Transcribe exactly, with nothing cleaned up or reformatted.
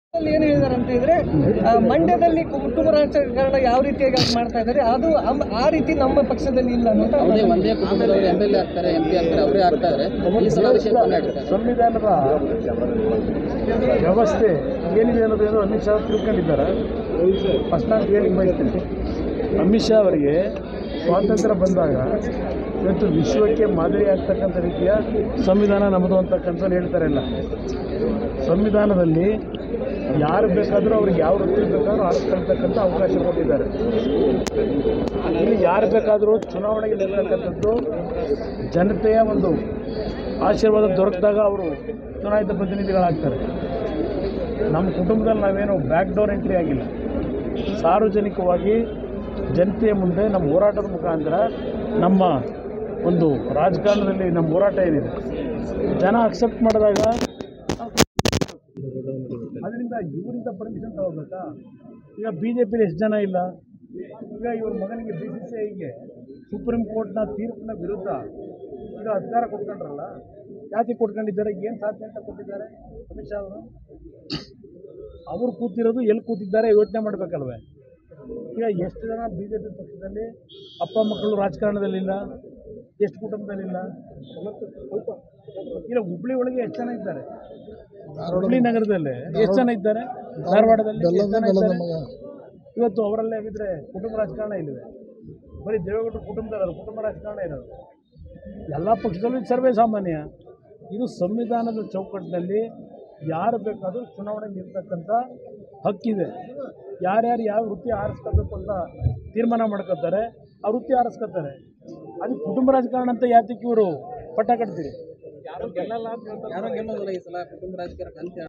ಏನು ಹೇಳಿದಾರೆ ಅಂತ ಹೇಳಿದ್ರೆ ಮಂಡ್ಯದಲ್ಲಿ ಕುಟುಂಬ ರಾಜಕಾರಣ ಯಾವ ರೀತಿಯಾಗಿ ಮಾಡ್ತಾ ಇದ್ದಾರೆ ಅದು ಆ ರೀತಿ ನಮ್ಮ ಪಕ್ಷದಲ್ಲಿ ಇಲ್ಲ ಅಂತ. ಒಂದೇ ಕುಟುಂಬದವರು ಎಂ ಎಲ್ ಎ ಆಗ್ತಾರೆ, ಎಂ ಪಿ ಆಗ್ತಾರೆ, ಅವರೇ ಆಗ್ತಾರೆ. ಸಂವಿಧಾನದ ವ್ಯವಸ್ಥೆ ಏನಿದೆ ಅನ್ನೋದೇನು ಅಮಿತ್ ಶಾ ತಿಳ್ಕೊಂಡಿದ್ದಾರೆ. ಫಸ್ಟ್ ನಾನು ಹೇಳಿ ಬಯಸ್ತೇನೆ, ಅಮಿತ್ ಶಾ ಅವರಿಗೆ ಸ್ವಾತಂತ್ರ್ಯ ಬಂದಾಗ ಇವತ್ತು ವಿಶ್ವಕ್ಕೆ ಮಾದರಿ ಆಗ್ತಕ್ಕಂಥ ರೀತಿಯ ಸಂವಿಧಾನ ನಮ್ಮದು ಅಂತಕ್ಕಂಥ ಹೇಳ್ತಾರಲ್ಲ. ಸಂವಿಧಾನದಲ್ಲಿ ಯಾರು ಬೇಕಾದರೂ ಅವ್ರಿಗೆ ಯಾವ ವೃತ್ತಿ ಬೇಕಾದ್ರೂ ಆರಿಸ್ಕೊಳ್ತಕ್ಕಂಥ ಅವಕಾಶ ಕೊಟ್ಟಿದ್ದಾರೆ. ಇಲ್ಲಿ ಯಾರು ಬೇಕಾದರೂ ಚುನಾವಣೆಗೆ ನಿಲ್ಲತಕ್ಕಂಥದ್ದು ಜನತೆಯ ಒಂದು ಆಶೀರ್ವಾದ ದೊರಕಿದಾಗ ಅವರು ಚುನಾಯಿತ ಪ್ರತಿನಿಧಿಗಳಾಗ್ತಾರೆ. ನಮ್ಮ ಕುಟುಂಬದಲ್ಲಿ ನಾವೇನು ಬ್ಯಾಕ್ ಡೋರ್ ಎಂಟ್ರಿ ಆಗಿಲ್ಲ. ಸಾರ್ವಜನಿಕವಾಗಿ ಜನತೆಯ ಮುಂದೆ ನಮ್ಮ ಹೋರಾಟದ ಮುಖಾಂತರ ನಮ್ಮ ಒಂದು ರಾಜಕಾರಣದಲ್ಲಿ ನಮ್ಮ ಹೋರಾಟ ಏನಿದೆ ಜನ ಅಕ್ಸೆಪ್ಟ್ ಮಾಡಿದಾಗ ಅದರಿಂದ ಇವರಿಂದ ಪರ್ಮಿಷನ್ ತಗೋಬೇಕಾ? ಈಗ ಬಿ ಜೆ ಪಿಲಿ ಎಷ್ಟು ಜನ ಇಲ್ಲ. ಈಗ ಇವ್ರ ಮಗನಿಗೆ ಬಿ ಸಿ ಸಿ ಐಗೆ ಸುಪ್ರೀಂ ಕೋರ್ಟ್ನ ತೀರ್ಪಿನ ವಿರುದ್ಧ ಈಗ ಅಧಿಕಾರ ಕೊಟ್ಕೊಂಡ್ರಲ್ಲ, ಯಾಕೆ ಕೊಟ್ಕೊಂಡಿದ್ದಾರೆ, ಏನು ಸಾಧ್ಯ ಅಂತ ಕೊಟ್ಟಿದ್ದಾರೆ ಅಮಿತ್ ಶಾ ಅವರು? ಅವರು ಕೂತಿರೋದು ಎಲ್ಲಿ ಕೂತಿದ್ದಾರೆ ಯೋಚನೆ ಮಾಡಬೇಕಲ್ವೇ? ಈಗ ಎಷ್ಟು ಜನ ಬಿ ಜೆ ಪಿ ಪಕ್ಷದಲ್ಲಿ ಅಪ್ಪ ಮಕ್ಕಳು ರಾಜಕಾರಣದಲ್ಲಿಲ್ಲ, ಎಷ್ಟು ಕುಟುಂಬದಲ್ಲಿಲ್ಲ? ಇಲ್ಲ ಹುಬ್ಳಿ ಒಳಗೆ ಎಷ್ಟು ಜನ ಇದ್ದಾರೆ? ಹುಬ್ಳಿ ನಗರದಲ್ಲಿ ಎಷ್ಟು ಜನ ಇದ್ದಾರೆ? ಧಾರವಾಡದಲ್ಲಿ ಎಷ್ಟು ಜನ ಇದ್ದಾರೆ? ಇವತ್ತು ಅವರಲ್ಲೇ ಆಗಿದ್ರೆ ಕುಟುಂಬ ರಾಜಕಾರಣ ಇಲ್ಲವೆ. ಬರೀ ದೇವೇಗೌಡರ ಕುಟುಂಬದಲ್ಲ, ಕುಟುಂಬ ರಾಜಕಾರಣ ಇರೋದು. ಎಲ್ಲ ಪಕ್ಷದಲ್ಲೂ ಸರ್ವೇ ಸಾಮಾನ್ಯ. ಇದು ಸಂವಿಧಾನದ ಚೌಕಟ್ಟಿನಲ್ಲಿ ಯಾರು ಬೇಕಾದರೂ ಚುನಾವಣೆ ನಿಲ್ತಕ್ಕಂಥ ಹಕ್ಕಿದೆ. ಯಾರ್ಯಾರು ಯಾವ ವೃತ್ತಿ ಆರಿಸ್ಕೋಬೇಕು ಅಂತ ತೀರ್ಮಾನ ಮಾಡ್ಕೋತಾರೆ, ಆ ವೃತ್ತಿ ಆರಿಸ್ಕೋತಾರೆ. ಅದು ಕುಟುಂಬ ರಾಜಕಾರಣ ಅಂತ ಯಾತಕ್ಕೆ ಇವರು ಪಟ್ಟ ಕಟ್ತೀರಿ? ಯಾರೋ ಗೆಲ್ಲಲ್ಲ, ಯಾರೋ ಗೆಲ್ಲೋದಿಲ್ಲ ಈ ಸಲ ಕುಟುಂಬ ರಾಜಕಾರಣ ಅಂತ